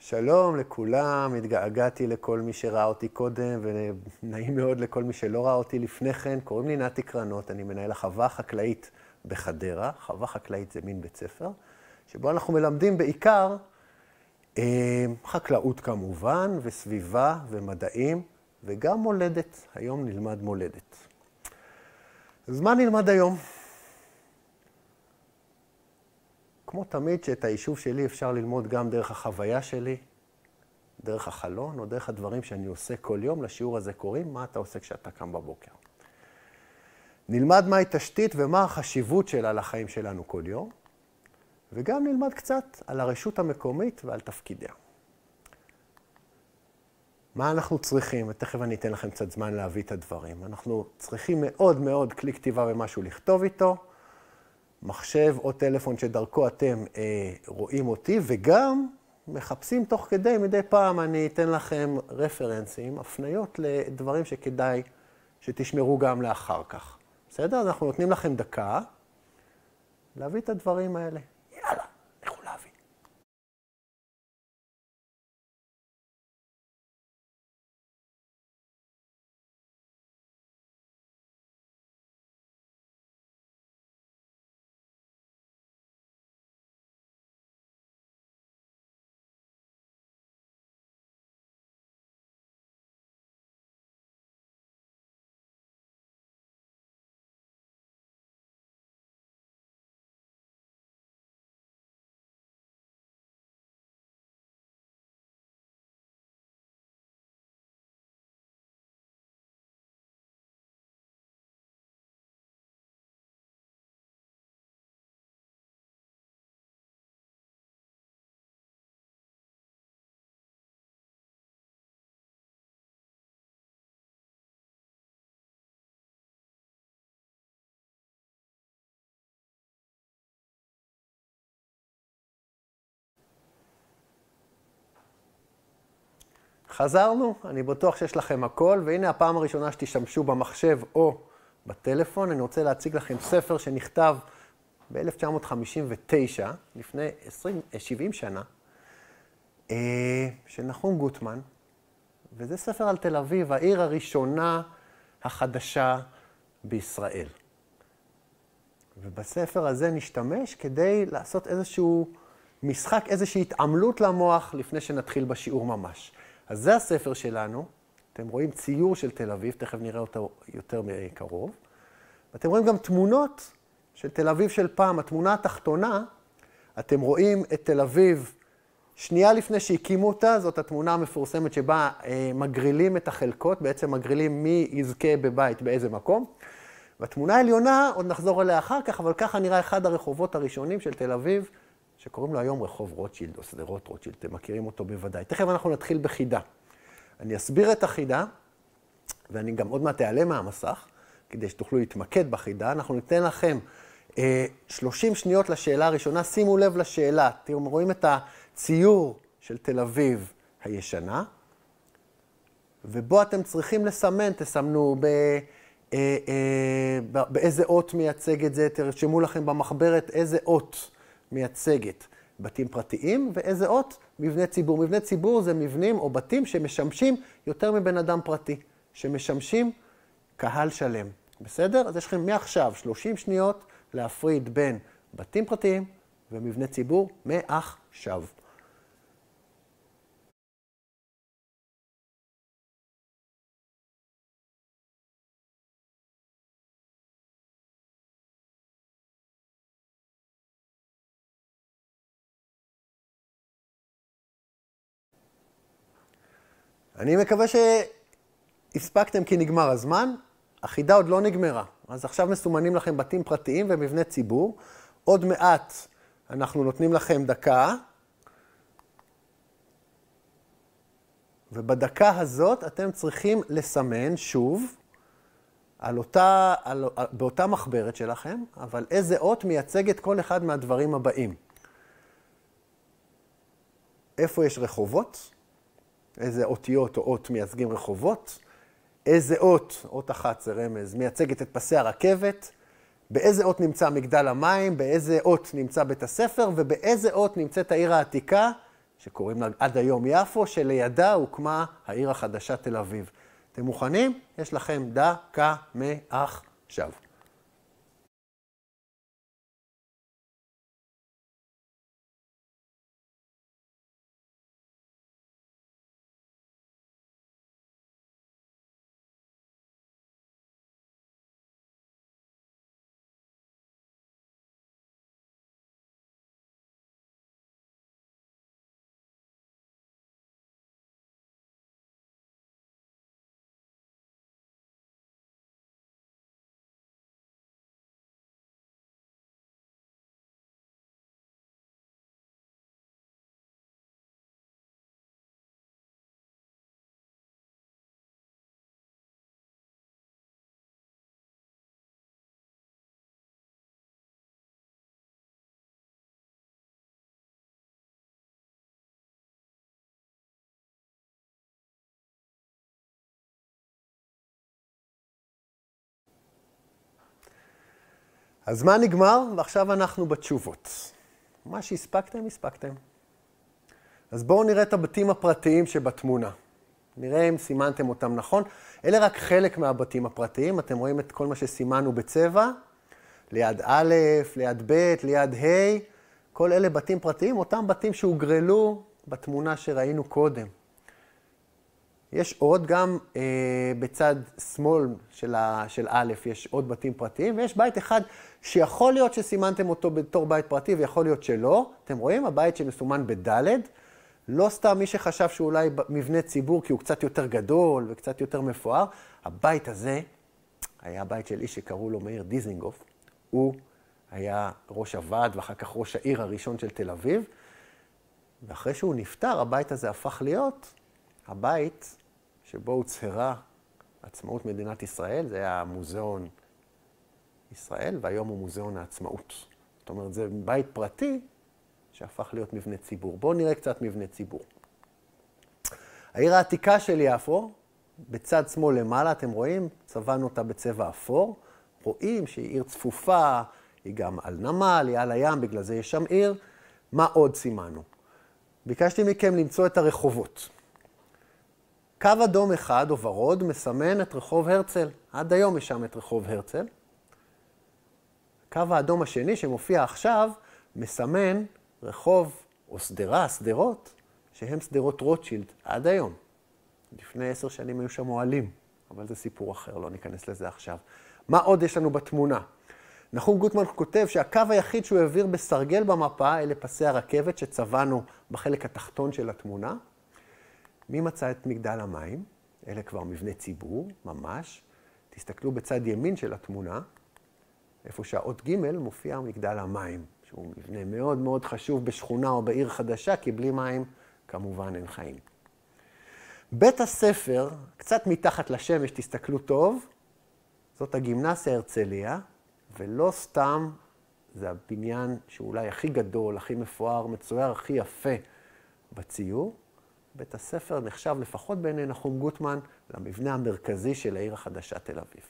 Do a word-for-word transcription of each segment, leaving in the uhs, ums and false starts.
שלום לכולם, התגעגעתי לכל מי שראה אותי קודם, ונעים מאוד לכל מי שלא ראה אותי לפני כן. קוראים לי נתי קרנות, אני מנהל החווה החקלאית בחדרה. חווה חקלאית זה מין בית ספר, שבו אנחנו מלמדים בעיקר אה, חקלאות כמובן, וסביבה ומדעים, וגם מולדת. היום נלמד מולדת. אז מה נלמד היום? כמו תמיד שאת היישוב שלי אפשר ללמוד גם דרך החוויה שלי, דרך החלון, או דרך הדברים שאני עושה כל יום. לשיעור הזה קוראים מה אתה עושה כשאתה קם בבוקר. נלמד מהי תשתית ומה החשיבות שלה לחיים שלנו כל יום, וגם נלמד קצת על הרשות המקומית ועל תפקידיה. מה אנחנו צריכים? ותכף אני אתן לכם קצת זמן להביא את הדברים. אנחנו צריכים מאוד מאוד כלי כתיבה ומשהו לכתוב איתו, מחשב או טלפון שדרכו אתם אה, רואים אותי, וגם מחפשים תוך כדי, מדי פעם אני אתן לכם רפרנסים, הפניות לדברים שכדאי שתשמרו גם לאחר כך. בסדר? אז אנחנו נותנים לכם דקה להביא את הדברים האלה. יאללה, לכו להביא. חזרנו, אני בטוח שיש לכם הכל, והנה הפעם הראשונה שתשתמשו במחשב או בטלפון. אני רוצה להציג לכם ספר שנכתב ב-אלף תשע מאות חמישים ותשע, לפני עשרים, שבעים שנה, של נחום גוטמן, וזה ספר על תל אביב, העיר הראשונה החדשה בישראל. ובספר הזה נשתמש כדי לעשות איזשהו משחק, איזושהי התעמלות למוח לפני שנתחיל בשיעור ממש. אז זה הספר שלנו, אתם רואים ציור של תל אביב, תכף נראה אותו יותר מקרוב, ואתם רואים גם תמונות של תל אביב של פעם. התמונה התחתונה, אתם רואים את תל אביב שנייה לפני שהקימו אותה, זאת התמונה המפורסמת שבה אה, מגרילים את החלקות, בעצם מגרילים מי יזכה בבית באיזה מקום. והתמונה העליונה, עוד נחזור אליה אחר כך, אבל ככה נראה אחד הרחובות הראשונים של תל אביב, שקוראים לו היום רחוב רוטשילד או שדרות רוטשילד, אתם מכירים אותו בוודאי. תכף אנחנו נתחיל בחידה. אני אסביר את החידה, ואני גם עוד מעט אעלה מהמסך, כדי שתוכלו להתמקד בחידה. אנחנו ניתן לכם אה, שלושים שניות לשאלה הראשונה. שימו לב לשאלה. אתם רואים את הציור של תל אביב הישנה, ובו אתם צריכים לסמן, תסמנו ב, אה, אה, באיזה אות מייצג את זה, תרשמו לכם במחברת איזה אות מייצגת בתים פרטיים, ואיזה אות מבנה ציבור. מבנה ציבור זה מבנים או בתים שמשמשים יותר מבן אדם פרטי, שמשמשים קהל שלם. בסדר? אז יש לכם מעכשיו שלושים שניות להפריד בין בתים פרטיים ומבנה ציבור מעכשיו. אני מקווה שהספקתם כי נגמר הזמן. החידה עוד לא נגמרה. אז עכשיו מסומנים לכם בתים פרטיים ומבנה ציבור. עוד מעט אנחנו נותנים לכם דקה. ובדקה הזאת אתם צריכים לסמן שוב על אותה, על, באותה מחברת שלכם, אבל איזה אות מייצגת כל אחד מהדברים הבאים. איפה יש רחובות? איזה אותיות או אות מייצגים רחובות, איזה אות, אות אחת זה רמז, מייצגת את פסי הרכבת, באיזה אות נמצא מגדל המים, באיזה אות נמצא בית הספר, ובאיזה אות נמצאת העיר העתיקה שקוראים לה עד היום יפו, שלידה הוקמה העיר החדשה תל אביב. אתם מוכנים? יש לכם דקה מעכשיו. הזמן נגמר, ועכשיו אנחנו בתשובות. מה שהספקתם, הספקתם. אז בואו נראה את הבתים הפרטיים שבתמונה. נראה אם סימנתם אותם נכון. אלה רק חלק מהבתים הפרטיים. אתם רואים את כל מה שסימנו בצבע. ליד א', ליד ב', ליד ה'. כל אלה בתים פרטיים, אותם בתים שהוגרלו בתמונה שראינו קודם. יש עוד גם אה, בצד שמאל של, ה, של א', יש עוד בתים פרטיים, ויש בית אחד שיכול להיות שסימנתם אותו בתור בית פרטי, ויכול להיות שלא. אתם רואים? הבית שמסומן בד', לא סתם מי שחשב שהוא אולי מבנה ציבור, כי הוא קצת יותר גדול וקצת יותר מפואר. הבית הזה היה בית של איש שקראו לו מאיר דיזינגוף. הוא היה ראש הוועד ואחר כך ראש העיר הראשון של תל אביב. ואחרי שהוא נפטר, הבית הזה הפך להיות הבית שבו הוצהרה עצמאות מדינת ישראל. זה היה מוזיאון ישראל, והיום הוא מוזיאון העצמאות. זאת אומרת, זה בית פרטי שהפך להיות מבנה ציבור. בואו נראה קצת מבנה ציבור. העיר העתיקה של יפו, בצד שמאל למעלה, אתם רואים, צבענו אותה בצבע אפור. רואים שהיא עיר צפופה, היא גם על נמל, היא על הים, בגלל זה יש שם עיר. מה עוד סימנו? ביקשתי מכם למצוא את הרחובות. קו אדום אחד או ורוד מסמן את רחוב הרצל. עד היום יש שם את רחוב הרצל. קו האדום השני שמופיע עכשיו מסמן רחוב או סדרה, סדרות, שהם סדרות רוטשילד עד היום. לפני עשר שנים היו שם אוהלים, אבל זה סיפור אחר, לא ניכנס לזה עכשיו. מה עוד יש לנו בתמונה? נחום גוטמן כותב שהקו היחיד שהוא העביר בסרגל במפה אלה פסי הרכבת שצבענו בחלק התחתון של התמונה. מי מצא את מגדל המים? אלה כבר מבנה ציבור, ממש. תסתכלו בצד ימין של התמונה, איפה שהאות ג' מופיע מגדל המים, שהוא מבנה מאוד מאוד חשוב בשכונה או בעיר חדשה, כי בלי מים כמובן אין חיים. בית הספר, קצת מתחת לשמש, תסתכלו טוב, זאת הגימנסיה הרצליה, ולא סתם זה הבניין שאולי הכי גדול, הכי מפואר, מצויר, הכי יפה בציור. בית הספר נחשב לפחות בעיני נחום גוטמן למבנה המרכזי של העיר החדשה תל אביב.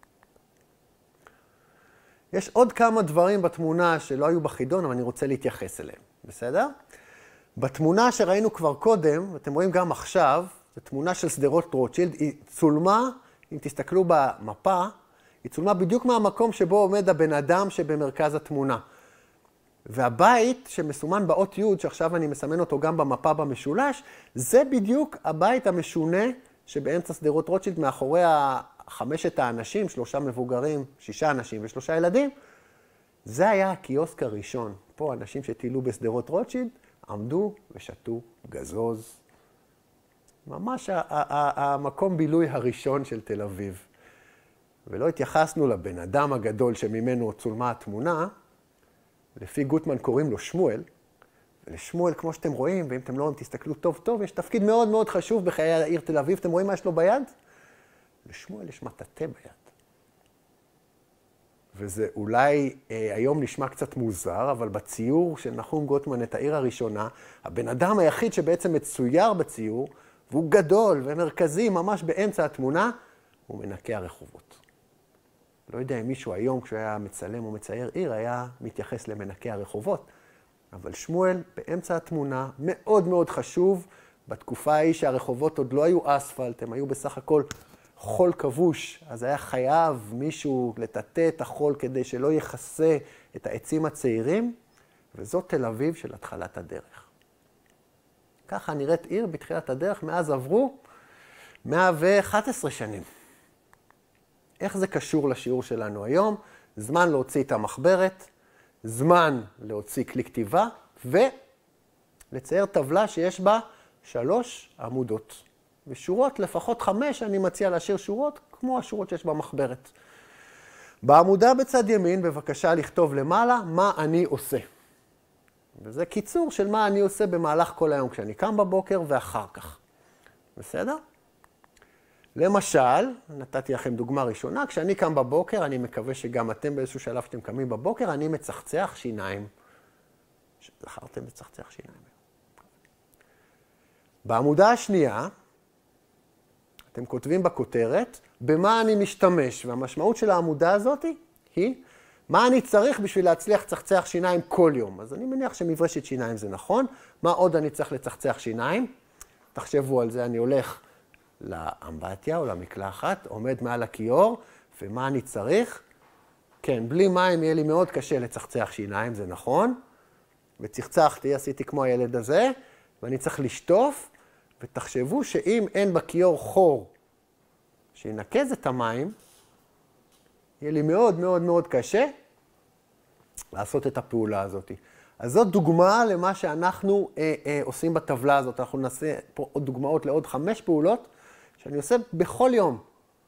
יש עוד כמה דברים בתמונה שלא היו בחידון, אבל אני רוצה להתייחס אליהם, בסדר? בתמונה שראינו כבר קודם, אתם רואים גם עכשיו, זו תמונה של סדרות רוטשילד, היא צולמה, אם תסתכלו במפה, היא צולמה בדיוק מהמקום שבו עומד הבן אדם שבמרכז התמונה. והבית שמסומן באות י' שעכשיו אני מסמן אותו גם במפה במשולש, זה בדיוק הבית המשונה שבאמצע סדרות רוטשילד מאחורי חמשת האנשים, שלושה מבוגרים, שישה אנשים ושלושה ילדים. זה היה הקיוסק הראשון. פה אנשים שטיילו בסדרות רוטשילד עמדו ושתו גזוז. ממש המקום בילוי הראשון של תל אביב. ולא התייחסנו לבן אדם הגדול שממנו צולמה התמונה, לפי גוטמן קוראים לו שמואל, ולשמואל, כמו שאתם רואים, ואם אתם לא רואים, תסתכלו טוב טוב, יש תפקיד מאוד מאוד חשוב בחיי העיר תל אביב. אתם רואים מה יש לו ביד? לשמואל יש מטאטא ביד. וזה אולי אה, היום נשמע קצת מוזר, אבל בציור של נחום גוטמן את העיר הראשונה, הבן אדם היחיד שבעצם מצויר בציור, והוא גדול ומרכזי ממש באמצע התמונה, הוא מנקה הרחובות. לא יודע אם מישהו היום, כשהוא היה מצלם או מצייר עיר, היה מתייחס למנקה הרחובות. אבל שמואל באמצע התמונה, מאוד מאוד חשוב, בתקופה ההיא שהרחובות עוד לא היו אספלט, הם היו בסך הכל חול כבוש, אז היה חייב מישהו לטאטא את החול כדי שלא יכסה את העצים הצעירים, וזאת תל אביב של התחלת הדרך. ככה נראית עיר בתחילת הדרך, מאז עברו מאה ואחת עשרה שנים. איך זה קשור לשיעור שלנו היום? זמן להוציא את המחברת, זמן להוציא כלי כתיבה, ולצייר טבלה שיש בה שלוש עמודות. ושורות, לפחות חמש, אני מציע להשאיר שורות כמו השורות שיש במחברת. בעמודה בצד ימין, בבקשה לכתוב למעלה מה אני עושה. וזה קיצור של מה אני עושה במהלך כל היום, כשאני קם בבוקר ואחר כך. בסדר? למשל, נתתי לכם דוגמה ראשונה, כשאני קם בבוקר, אני מקווה שגם אתם באיזשהו שלב שאתם קמים בבוקר, אני מצחצח שיניים. זכרתם מצחצח שיניים. בעמודה השנייה, אתם כותבים בכותרת, במה אני משתמש, והמשמעות של העמודה הזאת היא, מה אני צריך בשביל להצליח לצחצח שיניים כל יום. אז אני מניח שמברשת שיניים זה נכון. מה עוד אני צריך לצחצח שיניים? תחשבו על זה, אני הולך לאמבטיה או למקלחת, עומד מעל הכיור, ומה אני צריך? כן, בלי מים יהיה לי מאוד קשה לצחצח שיניים, זה נכון. וצחצחתי, עשיתי כמו הילד הזה, ואני צריך לשטוף, ותחשבו שאם אין בכיור חור שינקז את המים, יהיה לי מאוד מאוד מאוד קשה לעשות את הפעולה הזאת. אז זאת דוגמה למה שאנחנו אה, אה, עושים בטבלה הזאת. אנחנו נעשה פה עוד דוגמאות לעוד חמש פעולות שאני עושה בכל יום.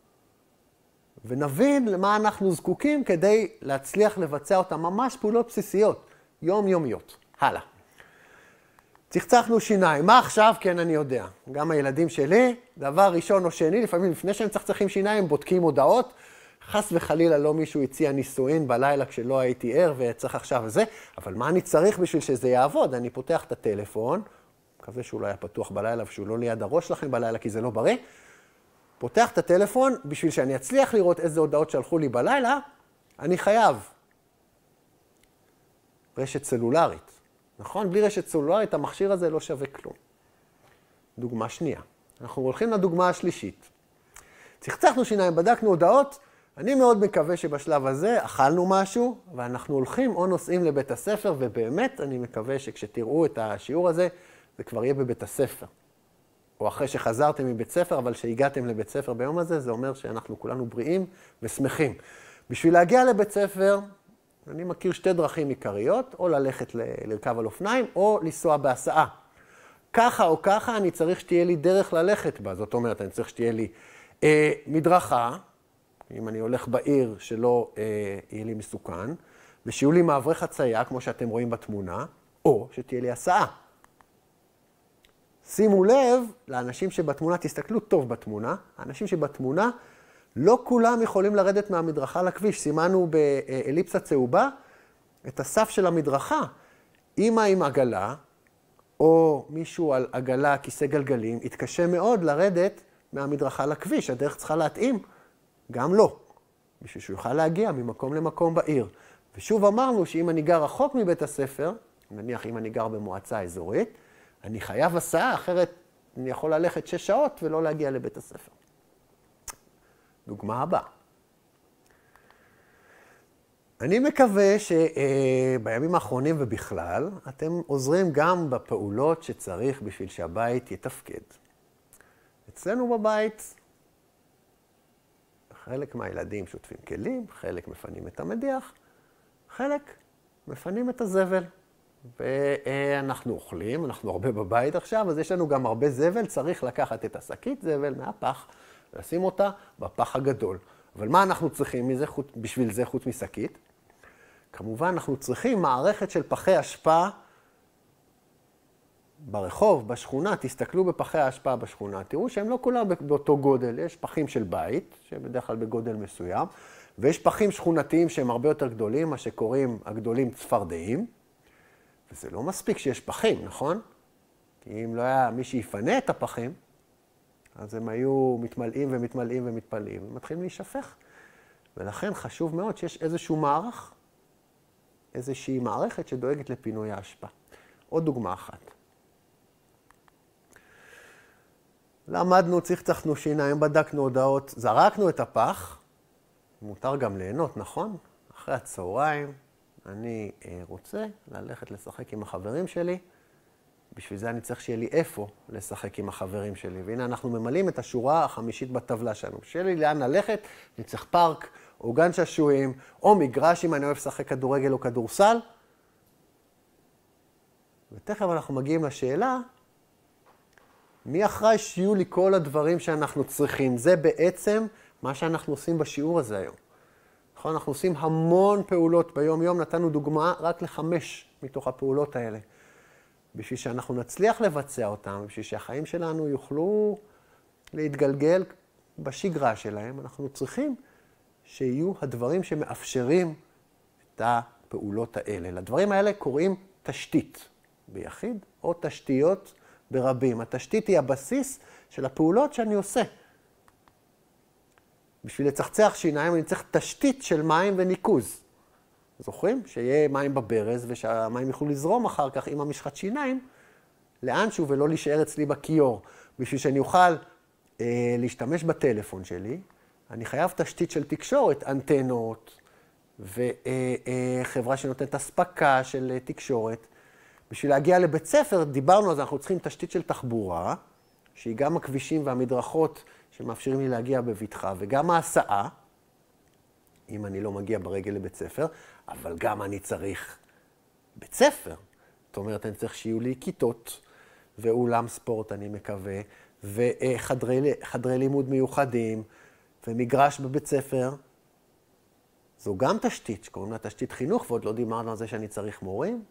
ונבין למה אנחנו זקוקים כדי להצליח לבצע אותם ממש פעולות בסיסיות, יומיומיות. הלאה. צחצחנו שיניים. מה עכשיו? כן, אני יודע. גם הילדים שלי, דבר ראשון או שני, לפעמים לפני שהם צחצחים שיניים, בודקים הודעות. חס וחלילה לא מישהו הציע נישואין בלילה כשלא הייתי ער וצריך עכשיו וזה, אבל מה אני צריך בשביל שזה יעבוד? אני פותח את הטלפון, מקווה שהוא לא היה פתוח בלילה ושהוא לא ליד הראש לכם בלילה כי זה לא בריא, פותח את הטלפון, בשביל שאני אצליח לראות איזה הודעות שלחו לי בלילה, אני חייב רשת סלולרית. נכון? בלי רשת סלולרית המכשיר הזה לא שווה כלום. דוגמה שנייה. אנחנו הולכים לדוגמה השלישית. צחצחנו שיניים, בדקנו הודעות, אני מאוד מקווה שבשלב הזה אכלנו משהו, ואנחנו הולכים או נוסעים לבית הספר, ובאמת אני מקווה שכשתראו את השיעור הזה, זה כבר יהיה בבית הספר. או אחרי שחזרתם מבית ספר, אבל שהגעתם לבית ספר ביום הזה, זה אומר שאנחנו כולנו בריאים ושמחים. בשביל להגיע לבית ספר, אני מכיר שתי דרכים עיקריות, או ללכת לרכב על אופניים, או לנסוע בהסעה. ככה או ככה אני צריך שתהיה לי דרך ללכת בה. זאת אומרת, אני צריך שתהיה לי אה, מדרכה, אם אני הולך בעיר שלא אה, יהיה לי מסוכן, ושיהיו לי מעברי חצייה, כמו שאתם רואים בתמונה, או שתהיה לי הסעה. שימו לב לאנשים שבתמונה, תסתכלו טוב בתמונה, האנשים שבתמונה, לא כולם יכולים לרדת מהמדרכה לכביש. סימנו באליפסה צהובה את הסף של המדרכה. אמא עם עגלה, או מישהו על עגלה, כיסא גלגלים, יתקשה מאוד לרדת מהמדרכה לכביש. הדרך צריכה להתאים. גם לא, בשביל שהוא יוכל להגיע ממקום למקום בעיר. ושוב אמרנו שאם אני גר רחוק מבית הספר, נניח אם אני גר במועצה אזורית, אני חייב הסעה, אחרת אני יכול ללכת שש שעות ולא להגיע לבית הספר. דוגמה הבאה. אני מקווה שבימים האחרונים ובכלל, אתם עוזרים גם בפעולות שצריך בשביל שהבית יתפקד. אצלנו בבית, חלק מהילדים שוטפים כלים, חלק מפנים את המדיח, חלק מפנים את הזבל. ואנחנו אוכלים, אנחנו הרבה בבית עכשיו, אז יש לנו גם הרבה זבל, צריך לקחת את השקית זבל מהפח, ולשים אותה בפח הגדול. אבל מה אנחנו צריכים מזה, בשביל זה חוץ משקית? כמובן אנחנו צריכים מערכת של פחי אשפה ברחוב, בשכונה, תסתכלו בפחי האשפה בשכונה, תראו שהם לא כולם באותו גודל, יש פחים של בית, שהם בדרך כלל בגודל מסוים, ויש פחים שכונתיים שהם הרבה יותר גדולים, מה שקוראים הגדולים צפרדעים, וזה לא מספיק שיש פחים, נכון? כי אם לא היה מי שיפנה את הפחים, אז הם היו מתמלאים ומתמלאים ומתפלאים, ומתחילים להישפך. ולכן חשוב מאוד שיש איזשהו מערך איזושהי מערכת שדואגת לפינוי האשפה. עוד דוגמה אחת. למדנו, צחצחנו שיניים, בדקנו הודעות, זרקנו את הפח. מותר גם ליהנות, נכון? אחרי הצהריים אני רוצה ללכת לשחק עם החברים שלי. בשביל זה אני צריך שיהיה לי איפה לשחק עם החברים שלי. והנה אנחנו ממלאים את השורה החמישית בטבלה שלנו. שיהיה לי לאן ללכת, אני צריך פארק, או גן שעשועים, או מגרש אם אני אוהב לשחק כדורגל או כדורסל. ותכף אנחנו מגיעים לשאלה, מי אחראי שיהיו לי כל הדברים שאנחנו צריכים? זה בעצם מה שאנחנו עושים בשיעור הזה היום. נכון, אנחנו עושים המון פעולות ביום-יום, נתנו דוגמה רק לחמש מתוך הפעולות האלה. בשביל שאנחנו נצליח לבצע אותם, בשביל שהחיים שלנו יוכלו להתגלגל בשגרה שלהם, אנחנו צריכים שיהיו הדברים שמאפשרים את הפעולות האלה. לדברים האלה קוראים תשתית ביחיד או תשתיות ברבים. התשתית היא הבסיס של הפעולות שאני עושה. בשביל לצחצח שיניים אני צריך תשתית של מים וניקוז. זוכרים? שיהיה מים בברז ושהמים יוכלו לזרום אחר כך עם המשחת שיניים לאנשהו ולא להישאר אצלי בכיור. בשביל שאני אוכל אה, להשתמש בטלפון שלי, אני חייב תשתית של תקשורת, אנטנות וחברה אה, אה, שנותנת הספקה של אה, תקשורת. בשביל להגיע לבית ספר, דיברנו על זה, אנחנו צריכים תשתית של תחבורה, שהיא גם הכבישים והמדרכות שמאפשרים לי להגיע בבטחה, וגם ההסעה, אם אני לא מגיע ברגל לבית ספר, אבל גם אני צריך בית ספר. זאת אומרת, אני צריך שיהיו לי כיתות, ואולם ספורט, אני מקווה, וחדרי חדרי לימוד מיוחדים, ומגרש בבית ספר. זו גם תשתית, שקוראים לה תשתית חינוך, ועוד לא דיברנו על זה שאני צריך מורים.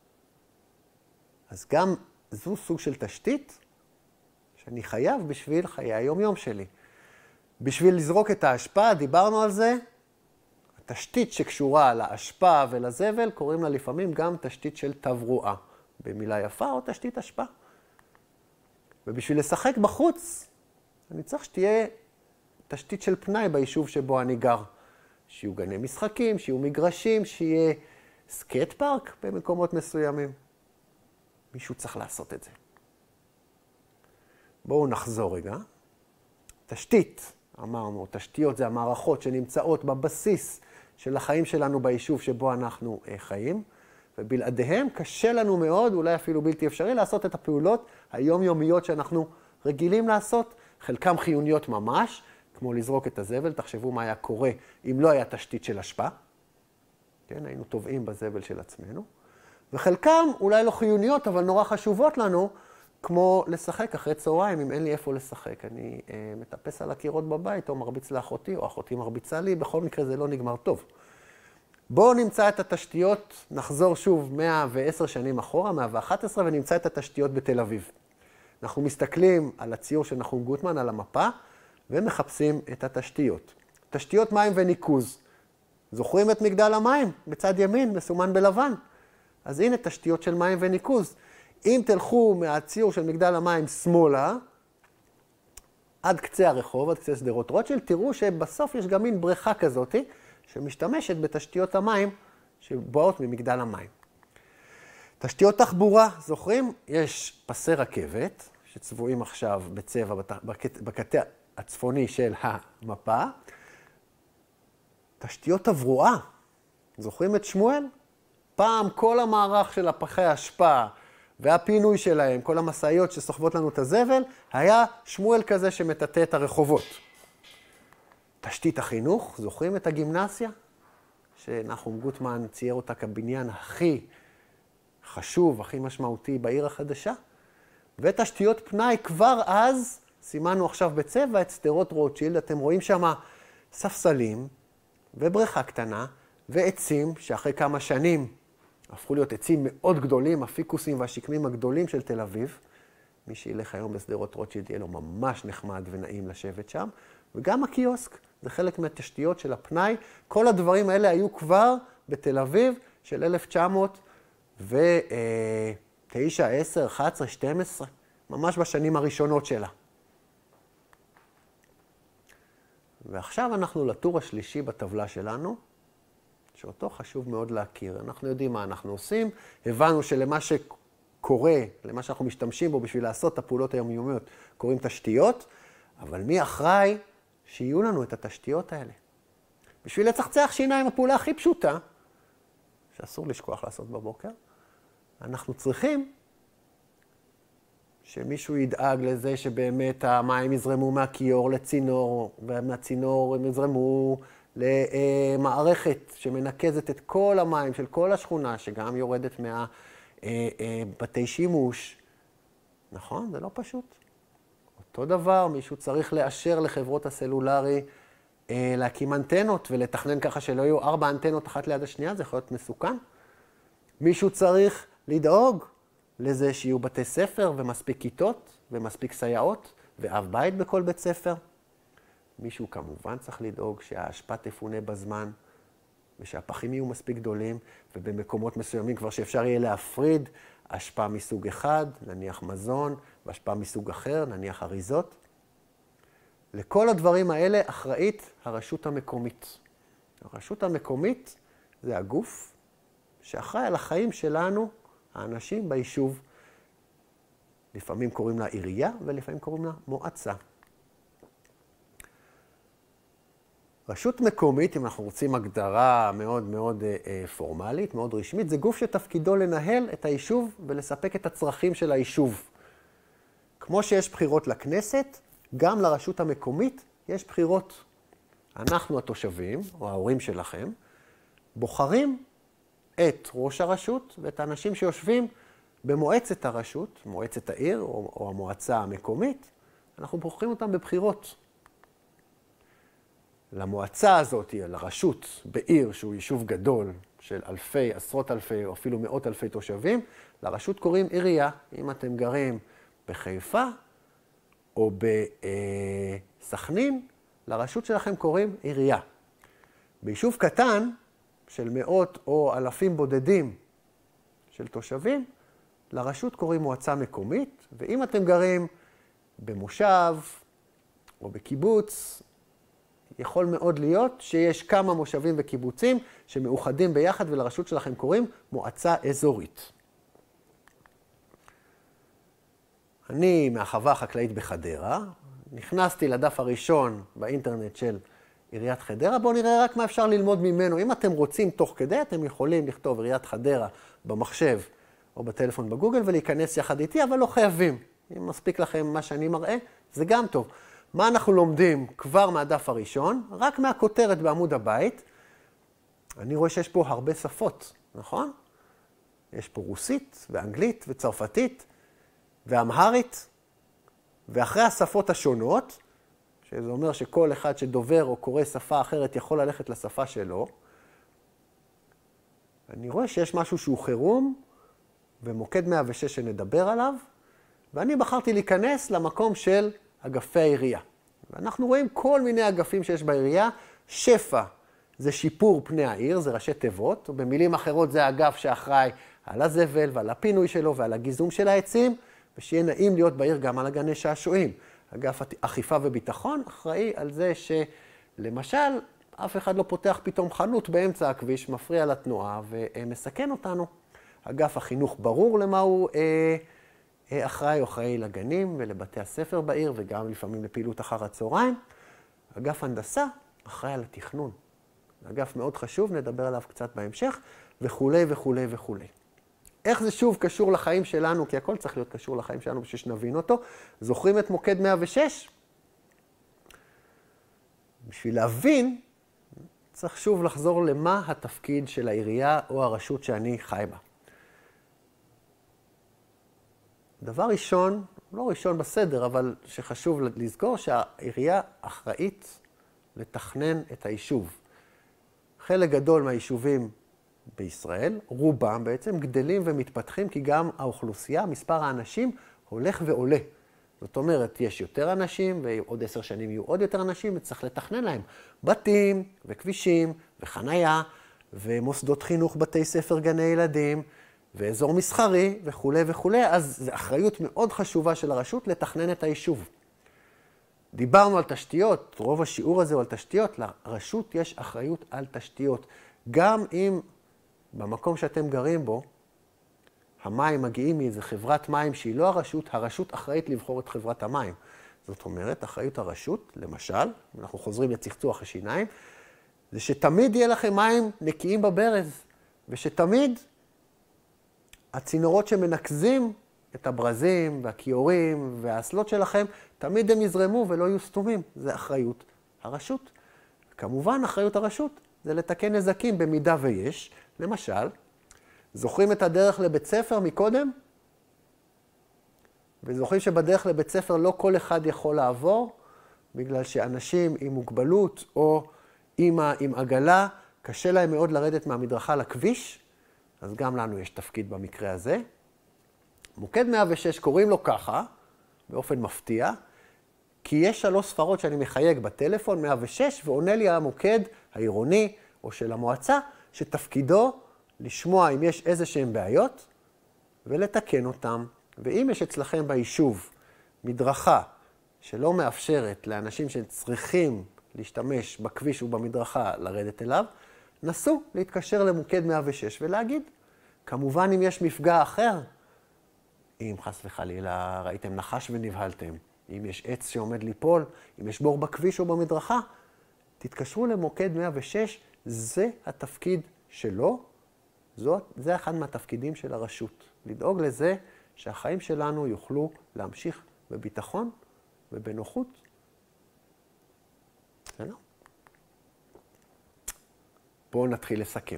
אז גם זו סוג של תשתית שאני חייב בשביל חיי היום-יום שלי. בשביל לזרוק את האשפה, דיברנו על זה, התשתית שקשורה לאשפה ולזבל, קוראים לה לפעמים גם תשתית של תברואה, במילה יפה, או תשתית אשפה. ובשביל לשחק בחוץ, אני צריך שתהיה תשתית של פנאי ביישוב שבו אני גר. שיהיו גני משחקים, שיהיו מגרשים, שיהיה סקייט פארק במקומות מסוימים. מישהו צריך לעשות את זה. בואו נחזור רגע. תשתית, אמרנו, תשתיות זה המערכות שנמצאות בבסיס של החיים שלנו ביישוב שבו אנחנו חיים, ובלעדיהם קשה לנו מאוד, אולי אפילו בלתי אפשרי, לעשות את הפעולות היומיומיות שאנחנו רגילים לעשות, חלקם חיוניות ממש, כמו לזרוק את הזבל, תחשבו מה היה קורה אם לא היה תשתית של אשפה, כן, היינו טובעים בזבל של עצמנו, וחלקם אולי לא חיוניות, אבל נורא חשובות לנו, כמו לשחק אחרי צהריים, אם אין לי איפה לשחק. אני אה, מטפס על הקירות בבית, או מרביץ לאחותי, או אחותי מרביצה לי, בכל מקרה זה לא נגמר טוב. בואו נמצא את התשתיות, נחזור שוב מאה ועשר שנים אחורה, מאה ואחת עשרה, ונמצא את התשתיות בתל אביב. אנחנו מסתכלים על הציור של נחום גוטמן, על המפה, ומחפשים את התשתיות. תשתיות מים וניקוז. זוכרים את מגדל המים? בצד ימין, מסומן בלבן. אז הנה תשתיות של מים וניקוז. אם תלכו מהציור של מגדל המים שמאלה, עד קצה הרחוב, עד קצה שדרות רוטשילד, תראו שבסוף יש גם מין בריכה כזאת, שמשתמשת בתשתיות המים שבאות ממגדל המים. תשתיות תחבורה, זוכרים? יש פסי רכבת, שצבועים עכשיו בצבע בקטע הצפוני של המפה. תשתיות תברואה, זוכרים את שמואל? פעם כל המערך של הפחי האשפה והפינוי שלהם, כל המשאיות שסוחבות לנו את הזבל, היה שמואל כזה שמטאטא את הרחובות. תשתית החינוך, זוכרים את הגימנסיה? שנחום גוטמן צייר אותה כבניין הכי חשוב, הכי משמעותי בעיר החדשה. ותשתיות פנאי כבר אז, סימנו עכשיו בצבע את שדרות רוטשילד, אתם רואים שם ספסלים ובריכה קטנה ועצים שאחרי כמה שנים הפכו להיות עצים מאוד גדולים, הפיקוסים והשקמים הגדולים של תל אביב. מי שילך היום בשדרות רוטשילד יהיה לו ממש נחמד ונעים לשבת שם. וגם הקיוסק, זה חלק מהתשתיות של הפנאי. כל הדברים האלה היו כבר בתל אביב של אלף תשע מאות ותשע, עשר, אחת עשרה, שתים עשרה, ממש בשנים הראשונות שלה. ועכשיו אנחנו לטור השלישי בטבלה שלנו, שאותו חשוב מאוד להכיר. אנחנו יודעים מה אנחנו עושים, הבנו שלמה שקורה, למה שאנחנו משתמשים בו בשביל לעשות את הפעולות היומיומיות, קוראים תשתיות, אבל מי אחראי שיהיו לנו את התשתיות האלה? בשביל לצחצח שיניים, הפעולה הכי פשוטה, שאסור לשכוח לעשות בבוקר, אנחנו צריכים שמישהו ידאג לזה שבאמת המים יזרמו מהכיור לצינור, ומהצינור הם יזרמו למערכת שמנקזת את כל המים של כל השכונה, שגם יורדת מהבתי שימוש. נכון? זה לא פשוט. אותו דבר, מישהו צריך לאשר לחברות הסלולרי להקים אנטנות ולתכנן ככה שלא יהיו ארבע אנטנות אחת ליד השנייה, זה יכול להיות מסוכן. מישהו צריך לדאוג לזה שיהיו בתי ספר ומספיק כיתות ומספיק סייעות ואב בית בכל בית ספר. מישהו כמובן צריך לדאוג שהאשפה תפונה בזמן ושהפחים יהיו מספיק גדולים, ובמקומות מסוימים כבר שאפשר יהיה להפריד אשפה מסוג אחד, נניח מזון, ואשפה מסוג אחר, נניח אריזות. לכל הדברים האלה אחראית הרשות המקומית. הרשות המקומית זה הגוף שאחראי על החיים שלנו, האנשים ביישוב. לפעמים קוראים לה עירייה ולפעמים קוראים לה מועצה. רשות מקומית, אם אנחנו רוצים הגדרה מאוד מאוד אה, פורמלית, מאוד רשמית, זה גוף שתפקידו לנהל את היישוב ולספק את הצרכים של היישוב. כמו שיש בחירות לכנסת, גם לרשות המקומית יש בחירות. אנחנו התושבים, או ההורים שלכם, בוחרים את ראש הרשות ואת האנשים שיושבים במועצת הרשות, מועצת העיר או, או המועצה המקומית, אנחנו בוחרים אותם בבחירות. למועצה הזאת, לרשות בעיר שהוא יישוב גדול של אלפי, עשרות אלפי או אפילו מאות אלפי תושבים, לרשות קוראים עירייה. אם אתם גרים בחיפה או בסכנין, לרשות שלכם קוראים עירייה. ביישוב קטן של מאות או אלפים בודדים של תושבים, לרשות קוראים מועצה מקומית, ואם אתם גרים במושב או בקיבוץ, יכול מאוד להיות שיש כמה מושבים וקיבוצים שמאוחדים ביחד ולרשות שלכם קוראים מועצה אזורית. אני מהחווה החקלאית בחדרה, נכנסתי לדף הראשון באינטרנט של עיריית חדרה, בואו נראה רק מה אפשר ללמוד ממנו. אם אתם רוצים תוך כדי, אתם יכולים לכתוב עיריית חדרה במחשב או בטלפון בגוגל ולהיכנס יחד איתי, אבל לא חייבים. אם מספיק לכם מה שאני מראה, זה גם טוב. מה אנחנו לומדים כבר מהדף הראשון? רק מהכותרת בעמוד הבית. אני רואה שיש פה הרבה שפות, נכון? יש פה רוסית ואנגלית וצרפתית ואמהרית, ואחרי השפות השונות, שזה אומר שכל אחד שדובר או קורא שפה אחרת יכול ללכת לשפה שלו, אני רואה שיש משהו שהוא חירום, ומוקד מאה ושש שנדבר עליו, ואני בחרתי להיכנס למקום של אגפי העירייה. ואנחנו רואים כל מיני אגפים שיש בעירייה. שפע זה שיפור פני העיר, זה ראשי תיבות, ובמילים אחרות זה האגף שאחראי על הזבל ועל הפינוי שלו ועל הגיזום של העצים, ושיהיה נעים להיות בעיר גם על הגני שעשועים. אגף אכיפה וביטחון אחראי על זה שלמשל אף אחד לא פותח פתאום חנות באמצע הכביש, מפריע לתנועה ומסכן אותנו. אגף החינוך ברור למה הוא אה, אה, אחראי, או אחראי לגנים ולבתי הספר בעיר וגם לפעמים לפעילות אחר הצהריים. אגף הנדסה אחראי על התכנון. אגף מאוד חשוב, נדבר עליו קצת בהמשך, וכו' וכו' וכו'. איך זה שוב קשור לחיים שלנו? כי הכל צריך להיות קשור לחיים שלנו בשביל שנבין אותו. זוכרים את מוקד מאה ושש? בשביל להבין, צריך שוב לחזור למה התפקיד של העירייה או הרשות שאני חי בה. דבר ראשון, לא ראשון בסדר, אבל שחשוב לזכור שהעירייה אחראית לתכנן את היישוב. חלק גדול מהיישובים בישראל, רובם בעצם גדלים ומתפתחים, כי גם האוכלוסייה, מספר האנשים, הולך ועולה. זאת אומרת, יש יותר אנשים, ועוד עשר שנים יהיו עוד יותר אנשים, וצריך לתכנן להם בתים וכבישים וחנייה, ומוסדות חינוך, בתי ספר, גני ילדים, ואזור מסחרי וכו' וכו'. אז זו אחריות מאוד חשובה של הרשות לתכנן את היישוב. דיברנו על תשתיות, רוב השיעור הזה הוא על תשתיות, לרשות יש אחריות על תשתיות. גם אם במקום שאתם גרים בו, המים מגיעים מאיזו חברת מים שהיא לא הרשות, הרשות אחראית לבחור את חברת המים. זאת אומרת, אחריות הרשות, למשל, אנחנו חוזרים לצחצוח השיניים, זה שתמיד יהיה לכם מים נקיים בברז, ושתמיד הצינורות שמנקזים את הברזים והכיורים והאסלות שלכם, תמיד הם יזרמו ולא יהיו סתומים. זה אחריות הרשות. כמובן, אחריות הרשות זה לתקן נזקים במידה ויש. למשל, זוכרים את הדרך לבית ספר מקודם? וזוכרים שבדרך לבית ספר לא כל אחד יכול לעבור, בגלל שאנשים עם מוגבלות או אמא עם עגלה, קשה להם מאוד לרדת מהמדרכה לכביש, אז גם לנו יש תפקיד במקרה הזה. מוקד מאה ושש קוראים לו ככה, באופן מפתיע, כי יש שלוש ספרות שאני מחייג בטלפון, מאה ושש, ועונה לי המוקד העירוני או של המועצה, שתפקידו לשמוע אם יש איזה שהם בעיות ולתקן אותם. ואם יש אצלכם ביישוב מדרכה שלא מאפשרת לאנשים שצריכים להשתמש בכביש ובמדרכה לרדת אליו, נסו להתקשר למוקד מאה ושש ולהגיד. כמובן אם יש מפגע אחר, אם חס וחלילה ראיתם נחש ונבהלתם, אם יש עץ שעומד ליפול, אם יש בור בכביש או במדרכה, תתקשרו למוקד מאה ושש, זה התפקיד שלו, זאת, זה אחד מהתפקידים של הרשות. לדאוג לזה שהחיים שלנו יוכלו להמשיך בביטחון ובנוחות. בסדר? בואו נתחיל לסכם.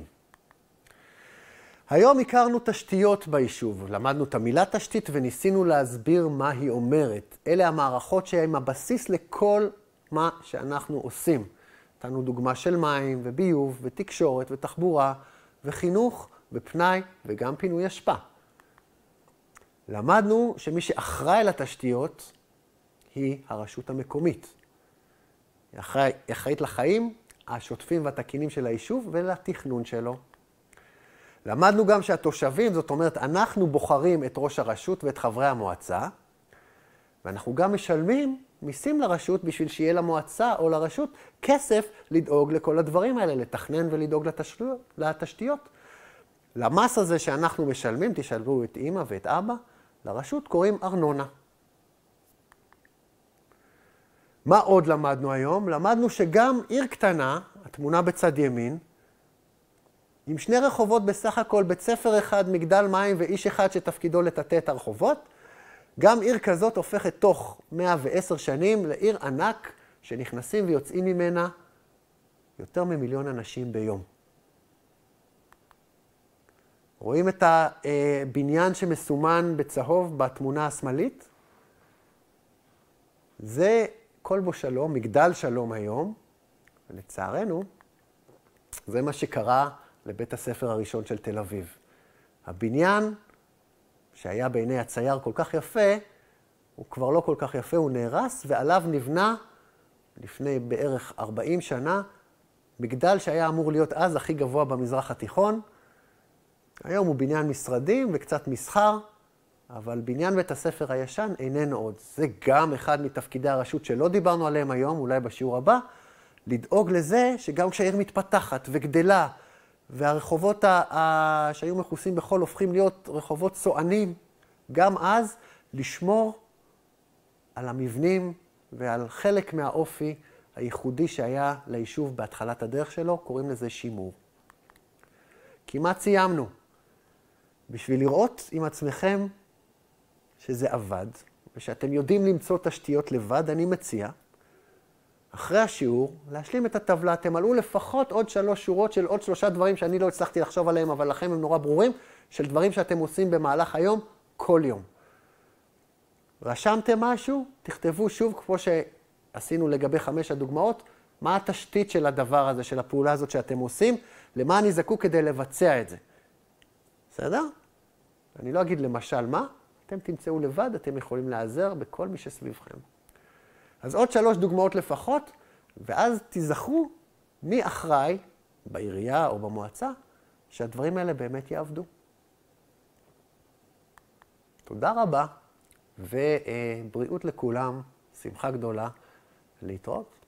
היום הכרנו תשתיות ביישוב, למדנו את המילה תשתית וניסינו להסביר מה היא אומרת. אלה המערכות שהן הבסיס לכל מה שאנחנו עושים. נתנו דוגמה של מים וביוב ותקשורת ותחבורה וחינוך ופנאי וגם פינוי אשפה. למדנו שמי שאחראי לתשתיות היא הרשות המקומית. היא אחראי, אחראית לחיים השוטפים והתקינים של היישוב ולתכנון שלו. למדנו גם שהתושבים, זאת אומרת, אנחנו בוחרים את ראש הרשות ואת חברי המועצה, ואנחנו גם משלמים מיסים לרשות בשביל שיהיה למועצה או לרשות כסף לדאוג לכל הדברים האלה, לתכנן ולדאוג לתשתיות. לתשתיות. למס הזה שאנחנו משלמים, תשלבו את אמא ואת אבא, לרשות קוראים ארנונה. מה עוד למדנו היום? למדנו שגם עיר קטנה, התמונה בצד ימין, עם שני רחובות בסך הכל, בית ספר אחד, מגדל מים ואיש אחד שתפקידו לטאטא את הרחובות, גם עיר כזאת הופכת תוך מאה ועשר שנים לעיר ענק שנכנסים ויוצאים ממנה יותר ממיליון אנשים ביום. רואים את הבניין שמסומן בצהוב בתמונה השמאלית? זה כל בו שלום, מגדל שלום היום, ולצערנו, זה מה שקרה לבית הספר הראשון של תל אביב. הבניין שהיה בעיני הצייר כל כך יפה, הוא כבר לא כל כך יפה, הוא נהרס, ועליו נבנה לפני בערך ארבעים שנה, מגדל שהיה אמור להיות אז הכי גבוה במזרח התיכון. היום הוא בניין משרדים וקצת מסחר, אבל בניין בית הספר הישן איננו עוד. זה גם אחד מתפקידי הרשות שלא דיברנו עליהם היום, אולי בשיעור הבא, לדאוג לזה שגם כשהעיר מתפתחת וגדלה, והרחובות ה- שהיו מכוסים בחול הופכים להיות רחובות סוענים, גם אז לשמור על המבנים ועל חלק מהאופי הייחודי שהיה ליישוב בהתחלת הדרך שלו, קוראים לזה שימור. כמעט סיימנו. בשביל לראות עם עצמכם שזה עבד, ושאתם יודעים למצוא תשתיות לבד, אני מציע, אחרי השיעור, להשלים את הטבלה. תמלאו לפחות עוד שלוש שורות של עוד שלושה דברים שאני לא הצלחתי לחשוב עליהם, אבל לכם הם נורא ברורים, של דברים שאתם עושים במהלך היום, כל יום. רשמתם משהו? תכתבו שוב, כמו שעשינו לגבי חמש הדוגמאות, מה התשתית של הדבר הזה, של הפעולה הזאת שאתם עושים, למה אני זקוק כדי לבצע את זה. בסדר? אני לא אגיד למשל מה, אתם תמצאו לבד, אתם יכולים לעזר בכל מי שסביבכם. אז עוד שלוש דוגמאות לפחות, ואז תזכרו מי אחראי בעירייה או במועצה, שהדברים האלה באמת יעבדו. תודה רבה, ובריאות לכולם, שמחה גדולה, להתראות.